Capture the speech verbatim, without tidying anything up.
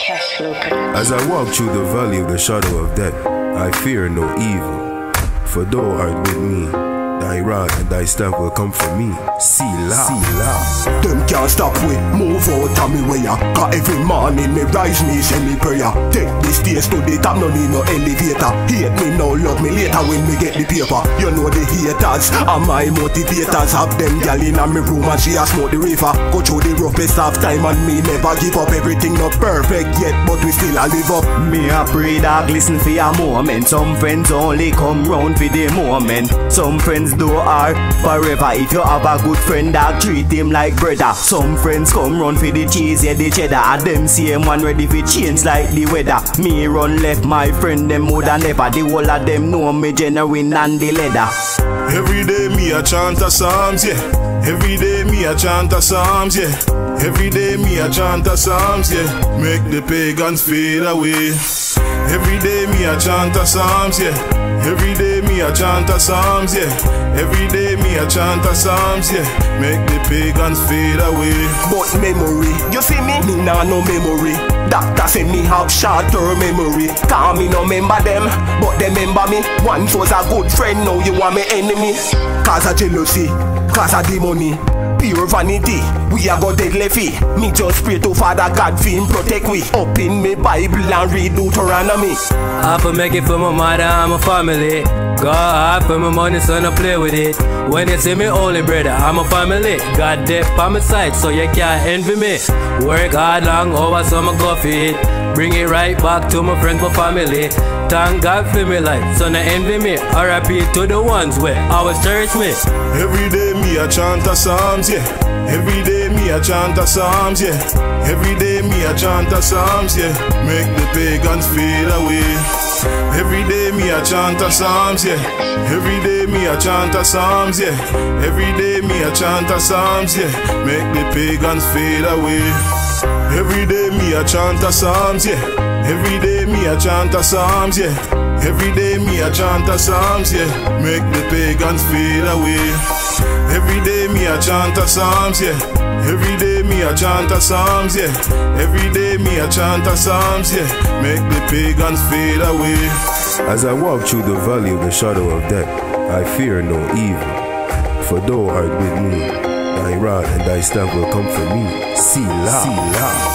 Cashflow Production. As I walk through the valley of the shadow of death, I fear no evil, for thou art with me. Thy rod and thy staff will comfort me. Selah, Selah. Them can't stop we, move out of me way. Cause every morning me rise, me send me prayer. Take the stairs to the top, no need no elevator. Hate me now, love me later when me get the paper. You know the haters are my motivators. Have them gal in me room and she a smoke the river. Go through the roughest of time and me never give up. Everything not perfect yet, but we still a live up. Me a pray dog, listen for a moment. Some friends only come round for the moment. Some friends do are forever. If you have a good friend, dog, treat him like brother. Some friends come run for the cheese, yeah, the cheddar. And them same one ready for change like the weather. Me run left, my friend them more than ever. The whole of them know me genuine and the leather. Every day me a chant a psalms, yeah. Every day me a chant a psalms, yeah. Every day me a chant a psalms, yeah. Make the pagans fade away. Every day me a chant a psalms, yeah. Every day me a chant a psalms, yeah. Every day me a chant a psalms, yeah. Make the pagans fade away. But memory, you see me, me nah no memory. Doctor say me have short-term memory. Cause me no remember them, but they remember me. Once was a good friend, now you are my enemy. Cause of jealousy, cause of the money. Pure vanity, we a go dead lefty. Me just pray to Father God for him protect we. Open me Bible and read Deuteronomy. I for make it for my mother and my family. God for my money, so no play with it. When you see me only brother, I'm a family. God death by my side, so you can't envy me. Work hard long over, so I'ma go for it. Bring it right back to my friends, my family. Thank God for me life, so no envy me. R I P to the ones where always cherish me. Every day me a chant a psalms, yeah. Every day me a chant a psalms, yeah. Every day me a chant a psalms, yeah. Make the pagans fade away. Every day me a chant a psalms, yeah. Every day me a chant a psalms, yeah. Every day me a chant a psalms, yeah. Make the pagans fade away. Every day me a chant a psalms, yeah. Every day me a chant a psalms, yeah. Every day me a chant a psalms, yeah. Make the pagans fade away. Every day me a chant a psalms, yeah. Every day me a chant a psalms, yeah. Every day me a chant a psalms, yeah. Make the pagans fade away. As I walk through the valley of the shadow of death, I fear no evil, for thou art with me. Thy rod and thy staff will comfort me. Selah, Selah.